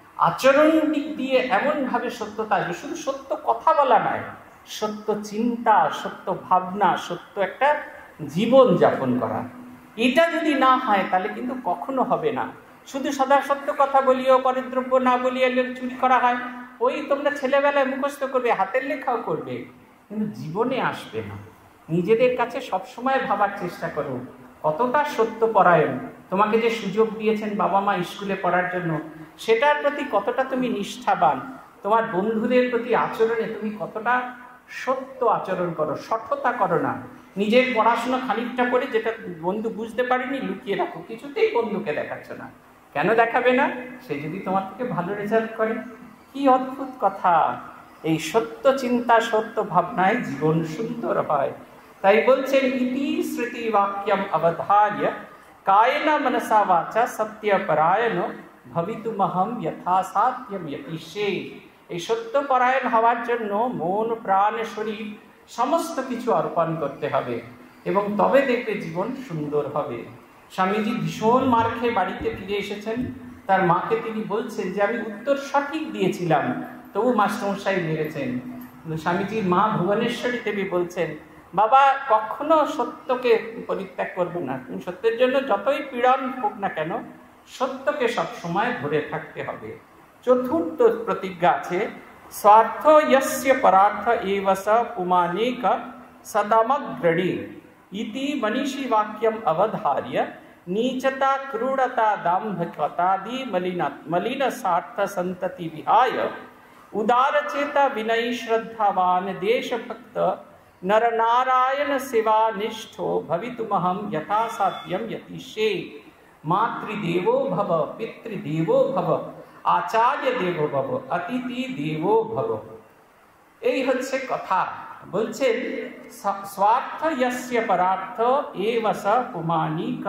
আচরণ দিক দিয়ে এমনভাবে সত্যতা আসবে। শুধু সত্য কথা বলা নয়, সত্য চিন্তা, সত্য ভাবনা, সত্য একটা জীবন যাপন করা। এটা যদি না হয় তাহলে কিন্তু কখনো হবে না। শুধু সদা সত্য কথা বলিও, পরের দ্রব্য না বলিয়ে চুরি করা হয়, ওই তোমরা ছেলেবেলায় মুখস্থ করবে, হাতের লেখাও করবে, কিন্তু জীবনে আসবে না। নিজেদের কাছে সবসময় ভাবার চেষ্টা করো কতটা সত্যপরায়ণ। তোমাকে যে সুযোগ দিয়েছেন বাবা মা স্কুলে পড়ার জন্য, সেটার প্রতি কতটা তুমি নিষ্ঠাবান। তোমার বন্ধুদের প্রতি আচরণে তুমি কতটা সত্য আচরণ করো, সঠতা করো না। নিজের পড়াশোনা খানিকটা করে যেটা বন্ধু বুঝতে পারেনি লুকিয়ে রাখো, কিছুতেই বন্ধুকে দেখাচ্ছ না। কেন দেখাবে না? সে যদি তোমার থেকে ভালো রেজাল্ট করে। কি অদ্ভুত কথা! এই সত্য চিন্তা, সত্য ভাবনায় জীবন সুন্দর হয়। তাই বলছেন ইতি স্মৃতি বাক্যম অবধার্য কায়েনা মনসা বাচা সত্যপরায়ণ ভবিতুমহম যথাসাধ্যম যতিষ্যে। এই সত্যপরায়ণ হওয়ার জন্য মন, প্রাণ, শরীর সমস্ত কিছু অর্পণ করতে হবে এবং তবে দেখবে জীবন সুন্দর হবে। স্বামীজি ভীষণ মার খেয়ে বাড়িতে ফিরে এসেছেন। তার মাকে তিনি বলছেন যে আমি উত্তর সঠিক দিয়েছিলাম, তবু মাস্টারমশাই মেরেছেন। স্বামীজির মা ভুবনেশ্বরী দেবী বলছেন, বাবা কখনো সত্যকে পরিত্যাগ করবে না, তুমি সত্যের জন্য যতই পীড়ন হোক না কেন সত্যকে সবসময় ধরে থাকতে হবে। চতুর্থ প্রতিজ্ঞা আছে, স্বার্থ যস্য পরার্থ এব স পুমানেক সদমগ্রণী ইতি মনীষী বাক্যম অবধার্য नीचता क्रूरता दाम्भिकतादि मलिन स्वार्थ संतति विहाय उदार चेता विनयी श्रद्धावान देशभक्त नरनारायण सेवा निष्ठो भवितुमहं यथा साध्यम यतिषे। मातृदेवो भव, पितृदेवो भव, आचार्य देवो भव, अतिथि देवो भव। এই হচ্ছে কথা। বলছেন স্বার্থ यस्य परार्थ एव स पुमानिक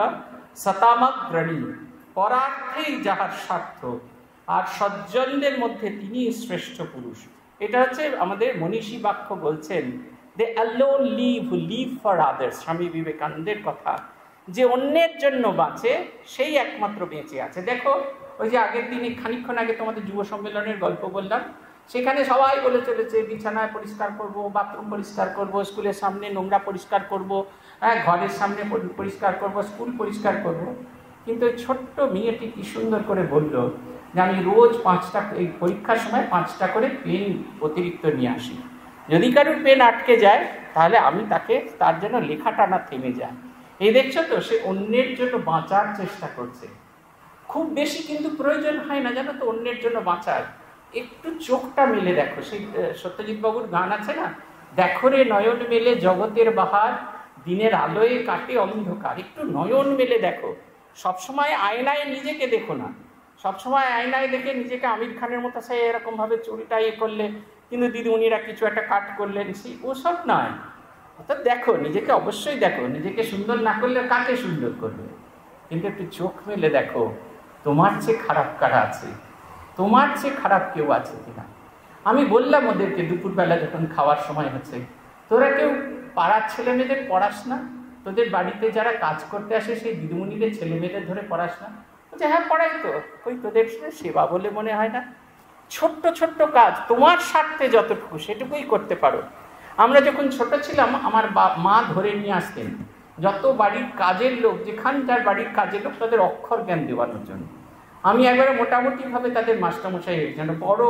শতামগ্রণী। পরার্থেই যাহার স্বার্থ, আর সজ্জনদের মধ্যে তিনি শ্রেষ্ঠ পুরুষ। এটা হচ্ছে আমাদের মনীষী বাক্য বলছেন, they alone live for others. Swami বিবেকানন্দের কথা, যে অন্যের জন্য বাঁচে সেই একমাত্র বেঁচে আছে। দেখো ওই যে আগের দিনে খানিকক্ষণ আগে তোমাদের যুব সম্মেলনের গল্প বললাম, সেখানে সবাই বলে চলেছে বিছানায় পরিষ্কার করব, বাথরুম পরিষ্কার করব, স্কুলের সামনে নোংরা পরিষ্কার করব, হ্যাঁ ঘরের সামনে পরিষ্কার করব, স্কুল পরিষ্কার করব। কিন্তু ওই ছোট্ট মেয়েটি কি সুন্দর করে বলল যে আমি রোজ 5টা, এই পরীক্ষার সময় 5টা করে পেন অতিরিক্ত নিয়ে আসি। যদি কারোর পেন আটকে যায় তাহলে আমি তার জন্য লেখাটা না থেমে যায়। এই দেখছো তো, সে অন্যের জন্য বাঁচার চেষ্টা করছে। খুব বেশি কিন্তু প্রয়োজন হয় না জানো তো অন্যের জন্য বাঁচার। একটু চোখটা মেলে দেখো, সেই সত্যজিৎ বাবুর গান আছে না, দেখো রে নয়ন মেলে জগতের বাহার, দিনের আলোয় কাটে অন্ধকার। একটু নয়ন মেলে দেখো। সবসময় আয়নায় নিজেকে দেখো না, সবসময় আয়নায় দেখে নিজেকে আমির খানের মতো সে এরকমভাবে চুরিটা করলে, কিন্তু দিদিমণিরা কিছু একটা কাট করলেন, সেই ওসব নয়। অর্থাৎ দেখো নিজেকে, অবশ্যই দেখো, নিজেকে সুন্দর না করলে কাকে সুন্দর করবে, কিন্তু একটু চোখ মেলে দেখো তোমার চেয়ে খারাপ কারা আছে, তোমার চেয়ে খারাপ কেউ আছে কিনা। আমি বললাম ওদেরকে দুপুরবেলা যখন খাওয়ার সময় হচ্ছে, তোরা কেউ পাড়ার ছেলে মেয়েদের পড়াস না? তোদের বাড়িতে যারা কাজ করতে আসে সেই দিদিমণিদের ছেলে মেয়েদের ধরে পড়াস না? বলছে হ্যাঁ পড়াই তো। ওই তোদের সেবা বলে মনে হয় না? ছোট্ট ছোট্ট কাজ তোমার স্বার্থে যতটুকু সেটুকুই করতে পারো। আমরা যখন ছোট ছিলাম আমার মা ধরে নিয়ে আসতেন যত বাড়ির কাজের লোক, যেখানকার বাড়ির কাজের লোক, তাদের অক্ষর জ্ঞান দেওয়ানোর জন্য। আমি একবারে মোটামুটিভাবে তাদের মাস্টারমশাই হয়েছেন। বড়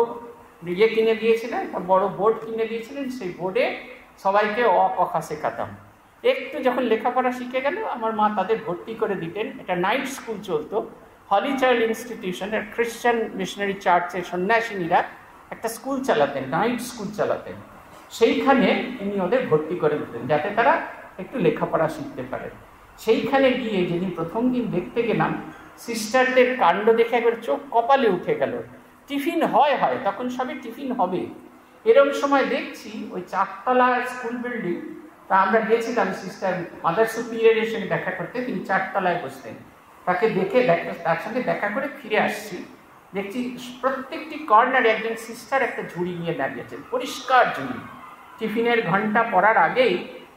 কিনে দিয়েছিলেন, বড় বোর্ড কিনে দিয়েছিলেন, সেই বোর্ডে সবাইকে অ ক শেখাতাম। একটু যখন লেখাপড়া শিখে গেল আমার মা তাদের ভর্তি করে দিতেন। এটা নাইট স্কুল চলতো, holy child institution, Christian missionary চার্চের সন্ন্যাসিনীরা একটা স্কুল চালাতেন, নাইট স্কুল চালাতেন। সেইখানে তিনি ওদের ভর্তি করে দিতেন যাতে তারা একটু লেখাপড়া শিখতে পারে। সেইখানে গিয়ে যেদিন প্রথম দিন দেখতে গেলাম, সিস্টারদের কাণ্ড দেখে একবার চোখ কপালে উঠে গেল। টিফিন হয় তখন সবে টিফিন হবে, এরকম সময় দেখছি ওই 4তলা স্কুল বিল্ডিং। তা আমরা গিয়েছিলাম সিস্টার মাদার সুপিরিয়রের সঙ্গে দেখা করতে, তিনি 4তলায় বসতেন। তাকে দেখে তার সঙ্গে দেখা করে ফিরে আসছি, দেখছি প্রত্যেকটি কর্নারে একজন সিস্টার একটা ঝুড়ি নিয়ে দাঁড়িয়েছেন, পরিষ্কার ঝুড়ি। টিফিনের ঘন্টা পড়ার আগেই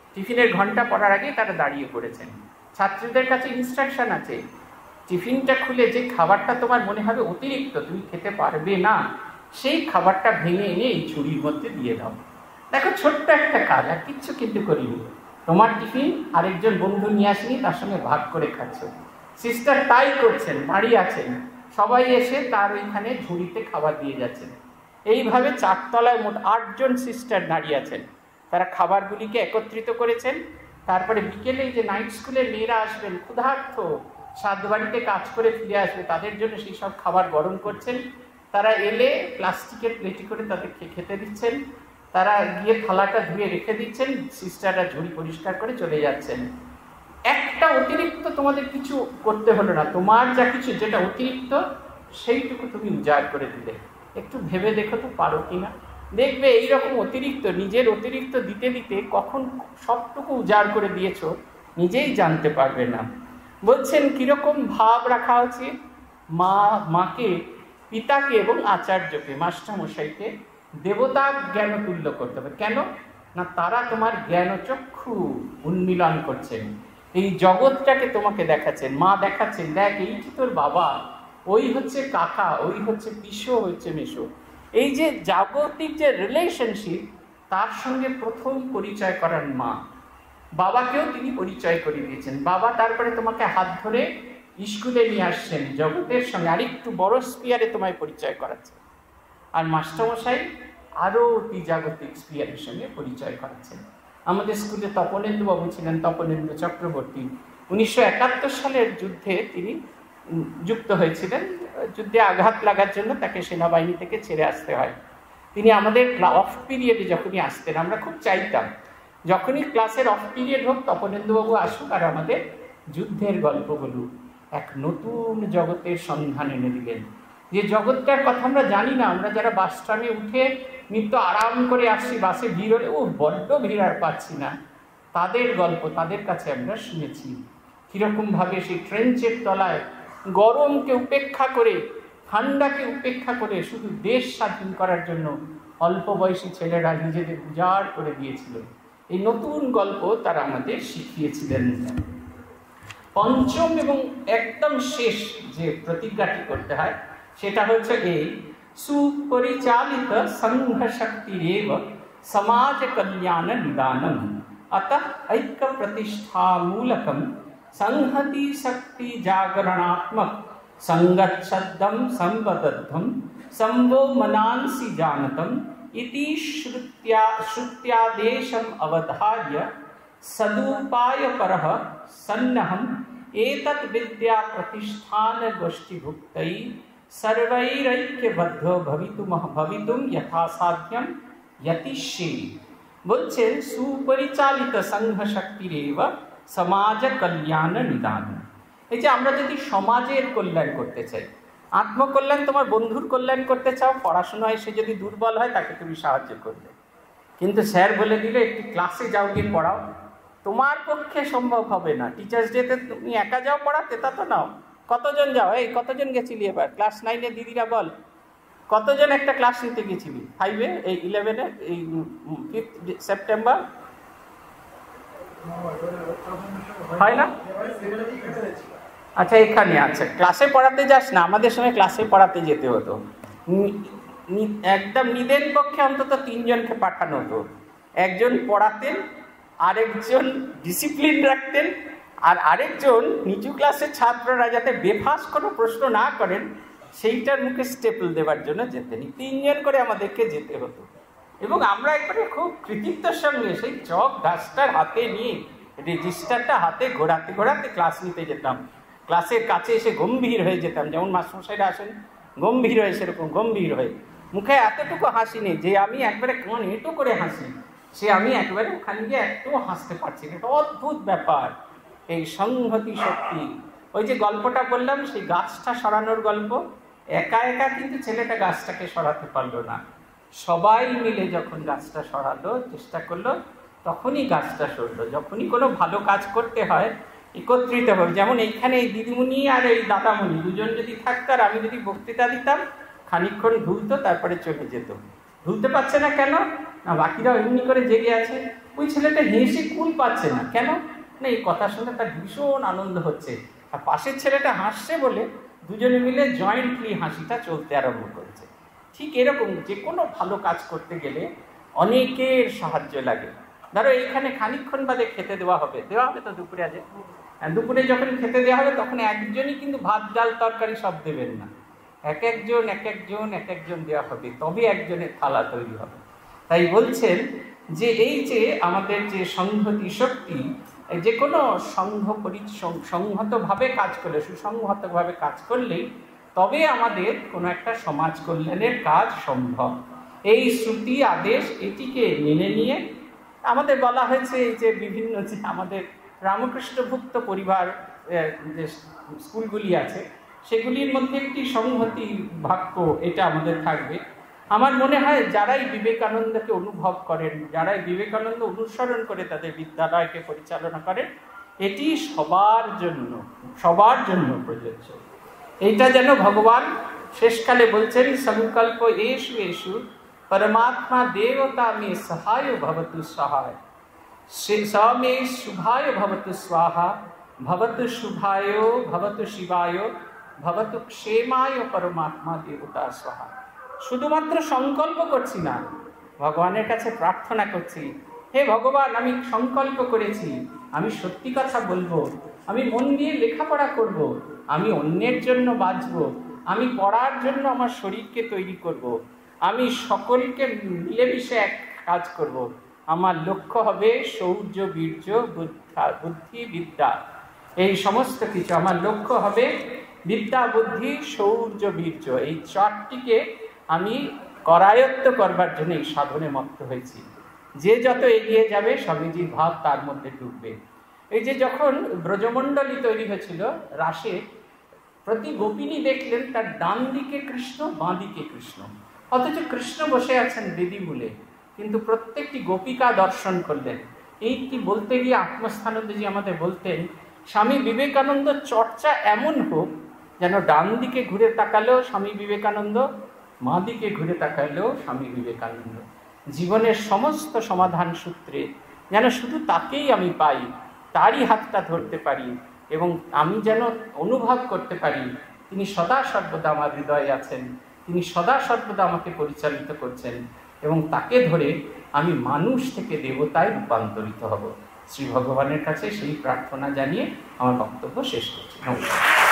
তারা দাঁড়িয়ে পড়েছেন। ছাত্রীদের কাছে ইনস্ট্রাকশন আছে, টিফিনটা খুলে যে খাবারটা তোমার মনে হবে অতিরিক্ত, তুমি খেতে পারবে না, সেই খাবারটা ভেঙে এনে এই ঝুড়ির মধ্যে দিয়ে দাও। দেখো ছোট্ট একটা কাজ, আর কিচ্ছু কিন্তু করিনি। তোমার টিফিন আরেকজন বন্ধু নিয়ে আসেনি, তার সঙ্গে ভাগ করে খাচ্ছ। সিস্টার তাই করছেন, দাঁড়িয়ে আছেন, সবাই এসে তার ওইখানে ঝুড়িতে খাবার দিয়ে যাচ্ছেন। এইভাবে 4তলায় মোট 8 জন সিস্টার দাঁড়িয়ে আছেন। তারা খাবারগুলিকে একত্রিত করেছেন। তারপরে বিকেলে যে নাইট স্কুলের মেয়েরা আসবেন ক্ষুধার্ত, সাত বাড়িতে কাজ করে ফিরে আসবে, তাদের জন্য সেই সব খাবার গরম করছেন। তারা এলে প্লাস্টিকের প্লেটে করে তাদেরকে খেতে দিচ্ছেন। তারা গিয়ে থালাটা ধুয়ে রেখে দিচ্ছেন, সিস্টাররা ঝুড়ি পরিষ্কার করে চলে যাচ্ছেন। একটা অতিরিক্ত তোমাদের কিছু করতে হলো না, তোমার যা কিছু যেটা অতিরিক্ত সেইটুকু তুমি উজাড় করে দিলে। একটু ভেবে দেখো তো পারো কিনা। দেখবে এইরকম অতিরিক্ত, নিজের অতিরিক্ত দিতে দিতে কখন সবটুকু উজাড় করে দিয়েছো নিজেই জানতে পারবে না। বলছেন কিরকম ভাব রাখা উচিত? মাকে, পিতাকে এবং আচার্যকে, মাস্টারমশাইকে দেবতা জ্ঞান তুল্য করতে হবে। কেন না, তারা তোমার জ্ঞানচক্ষু উন্মিলন করছেন, এই জগৎটাকে তোমাকে দেখাচ্ছেন। মা দেখাচ্ছেন, দেখ এইটি তোর বাবা, ওই হচ্ছে কাকা, ওই হচ্ছে পিসো, হচ্ছে মেসো। এই যে জাগতিক যে রিলেশনশিপ, তার সঙ্গে প্রথম পরিচয় করান মা। বাবাকেও তিনি পরিচয় করিয়ে দিয়েছেন। বাবা তারপরে তোমাকে হাত ধরে স্কুলে নিয়ে আসছেন, জগতের সঙ্গে আরেকটু বড় স্পিয়ারে তোমায় পরিচয় করাচ্ছেন। আর মাস্টারমশাই আরও অতি জাগতিক স্পিয়ারের সঙ্গে পরিচয় করাচ্ছেন। আমাদের স্কুলে তপনেন্দু বাবু ছিলেন, তপনেন্দু চক্রবর্তী। 1971 সালের যুদ্ধে তিনি যুক্ত হয়েছিলেন। যুদ্ধে আঘাত লাগার জন্য তাকে সেনাবাহিনী থেকে ছেড়ে আসতে হয়। তিনি আমাদের অফ পিরিয়ডে যখনই আসতেন আমরা খুব চাইতাম যখনই ক্লাসের অফ পিরিয়ড হোক তপনেন্দুবাবু আসুক আর আমাদের যুদ্ধের গল্প বলুক। এক নতুন জগতের সন্ধান এনে দিলেন, যে জগৎটার কথা আমরা জানি না। আমরা যারা বাস ট্রামে উঠে নিত্য আরাম করে আসছি, বাসে ভিড় হলে ও বড্ড ভিড় আর পাচ্ছি না, তাদের গল্প তাদের কাছে আমরা শুনেছি। কীরকমভাবে সেই ট্রেঞ্চের তলায় গরমকে উপেক্ষা করে, ঠান্ডাকে উপেক্ষা করে শুধু দেশ স্বাধীন করার জন্য অল্প বয়সী ছেলেরা নিজেদের উজাড় করে দিয়েছিল। এই নতুন গল্প তারা আমাদের শিখিয়েছিলেন। পঞ্চম এবং একদম শেষ যে প্রতিজ্ঞাটি করতে হয় সেটা হচ্ছে এই সুপরিচালিত সংঘ শক্তিরেব সমাজ কল্যাণ নিদানম अतः ऐक्य प्रतिष्ठा मूलकम संहति शक्ति जागरणात्मक संगच्छद्दम संवदद्धम संवो मनांसि जानतम इति श्रुत्यादेशम अवधार्य सदुपायपरः सन्नहं एतत् विद्या प्रतिष्ठान गोष्ठीभुक्तै सर्वैरैक्यबद्धो भवितुम यथासाध्यम यतिष्ये। বলছেন সুপরিচালিত সংঘ শক্তিরেব সমাজ কল্যাণ নিদান। এই যে আমরা যদি সমাজের কল্যাণ করতে চাই, আত্মকল্যাণ, তোমার বন্ধুর কল্যাণ করতে চাও, পড়াশোনায় সে যদি দুর্বল হয় তাকে তুমি সাহায্য করবে, কিন্তু স্যার বলে দিলে একটি ক্লাসে যাও, গিয়ে পড়াও, তোমার পক্ষে সম্ভব হবে না। টিচার্স ডেতে তুমি একা যাও পড়াতে, তা তো নাও, কতজন যাও? এই কতজন গেছিলি এবার ক্লাস 9-এ? দিদিরা বল, কতজন একটা ক্লাস নিতে গেছিলি? 5-এ, এই 11-এ, এই 5 সেপ্টেম্বর হয় না? আচ্ছা, এখানে আচ্ছা, ক্লাসে পড়াতে যাস না, আমাদের সময় ক্লাসে পড়াতে যেতে হতো। একদম নিদেন পক্ষে অন্তত 3 জনকে পাঠানো হতো। একজন পড়াতেন, আরেকজন ডিসিপ্লিন রাখতেন, আর আরেকজন নিচু ক্লাসের ছাত্ররা যাতে বেফাস কোনো প্রশ্ন না করেন সেইটার মুখে স্টেপল দেওয়ার জন্য যেতেন। 3 জন করে আমাদেরকে যেতে হতো। এবং আমরা একবারে খুব কৃতিত্বের সঙ্গে সেই চক ডাস্টার হাতে নিয়ে, রেজিস্টারটা হাতে ঘোরাতে ঘোরাতে ক্লাস নিতে যেতাম। ক্লাসের কাছে এসে গম্ভীর হয়ে যেতাম, যেমন মাস্টারমশাইরা আসেন গম্ভীর হয়ে, সেরকম গম্ভীর হয়ে, মুখে এতটুকু হাসি নেই যে আমি একবারে কান এঁটো করে হাসি, সে আমি একবারে ওখানে গিয়ে একটু হাসতে পারছি না। অদ্ভুত ব্যাপার এই সংহতি শক্তি। ওই যে গল্পটা বললাম, সেই গাছটা সরানোর গল্প, একা একা কিন্তু ছেলেটা গাছটাকে সরাতে পারলো না। সবাই মিলে যখন গাছটা সরালো, চেষ্টা করলো, তখনই গাছটা সরলো। যখনই কোনো ভালো কাজ করতে হয় একত্রিত হবে। যেমন এইখানে এই দিদিমণি আর এই দাদামণি দুজন যদি থাকতো আর আমি যদি বক্তৃতা দিতাম, খানিকক্ষণ ধুলতো, তারপরে চলে যেত। ধুলতে পারছে না কেন? না, বাকিরাও এমনি করে জেগে আছে। ওই ছেলেটা হেসে কুল পাচ্ছে না কেন? না, এই কথা শুনে তার ভীষণ আনন্দ হচ্ছে, আর পাশের ছেলেটা হাসছে বলে দুজনে মিলে জয়েন্টলি হাসিটা চলতে আরম্ভ করেছে। ঠিক এরকম যে কোনো ভালো কাজ করতে গেলে অনেকের সাহায্য লাগে। ধরো এইখানে খানিকক্ষণ বাদে খেতে দেওয়া হবে তো দুপুরে, আজ দুপুরে যখন খেতে দেওয়া হবে তখন একজনই কিন্তু ভাত ডাল তরকারি সব দেবেন না, এক একজন দেওয়া হবে, তবে একজনের থালা তৈরি হবে। তাই বলছেন যে এই যে আমাদের যে সংহতি শক্তি, যে কোনো সংহতভাবে কাজ করলে, সুসংহতভাবে কাজ করলেই তবে আমাদের কোনো একটা সমাজ কল্যাণের কাজ সম্ভব। এই শ্রুতি আদেশ এটিকে মেনে নিয়ে আমাদের বলা হয়েছে এই যে বিভিন্ন যে আমাদের রামকৃষ্ণভুক্ত পরিবার যে স্কুলগুলি আছে সেগুলির মধ্যে একটি সংহতি বাক্য এটা আমাদের থাকবে। আমার মনে হয় যারাই বিবেকানন্দকে অনুভব করেন, যারাই বিবেকানন্দ অনুসরণ করে তাদের বিদ্যালয়কে পরিচালনা করেন, এটি সবার জন্য প্রযোজ্য। এইটা যেন ভগবান শেষকালে বলছেন, সংকল্প এষু এষু परमात्मा देवता में सहाय भवतु सहाय स मे शुभाय भवतु स्वाहा भवतु शुभाय भवतु शिवाय भवतु क्षेमाय परमात्मा देवता स्वाहा। শুধুমাত্র সংকল্প করছি না, ভগবানের কাছে প্রার্থনা করছি, হে ভগবান, আমি সংকল্প করেছি, আমি সত্যি কথা বলবো, আমি মন দিয়ে লেখাপড়া করব, আমি অন্যের জন্য বাঁচব, আমি পড়ার জন্য আমার শরীরকে তৈরি করব, আমি সকলকে মিলেমিশে এক কাজ করব, আমার লক্ষ্য হবে শৌর্য বীর্য বুদ্ধি বিদ্যা, এই সমস্ত কিছু আমার লক্ষ্য হবে বিদ্যা বুদ্ধি শৌর্য বীর্য, এই 4টিকে আমি করায়ত্ত করবার জন্য এই সাধনে মত্ত হয়েছি। যে যত এগিয়ে যাবে স্বামীজির ভাব তার মধ্যে ডুববে। এই যে যখন ব্রজমণ্ডলী তৈরি হয়েছিল রাসে, প্রতি গোপিনী দেখলেন তার ডান দিকে কৃষ্ণ, বাঁ দিকে কৃষ্ণ, অথচ কৃষ্ণ বসে আছেন বেদী মূলে, কিন্তু প্রত্যেকটি গোপিকা দর্শন করলেন। এইটি বলতে গিয়ে আত্মস্থানন্দজি আমাদের বলতেন, স্বামী বিবেকানন্দ চর্চা এমন হোক যেন ডান দিকে ঘুরে তাকালেও স্বামী বিবেকানন্দ, মা দিকে ঘুরে তাকালেও স্বামী বিবেকানন্দ। জীবনের সমস্ত সমাধান সূত্রে যেন শুধু তাকেই আমি পাই, তারই হাতটা ধরতে পারি, এবং আমি যেন অনুভব করতে পারি তিনি সদা সর্বদা আমার হৃদয়ে আছেন, তিনি সদা সর্বদা আমাকে পরিচালিত করছেন, এবং তাকে ধরে আমি মানুষ থেকে দেবতায় রূপান্তরিত হব। শ্রী ভগবানের কাছে সেই প্রার্থনা জানিয়ে আমার বক্তব্য শেষ করছি। নমস্কার।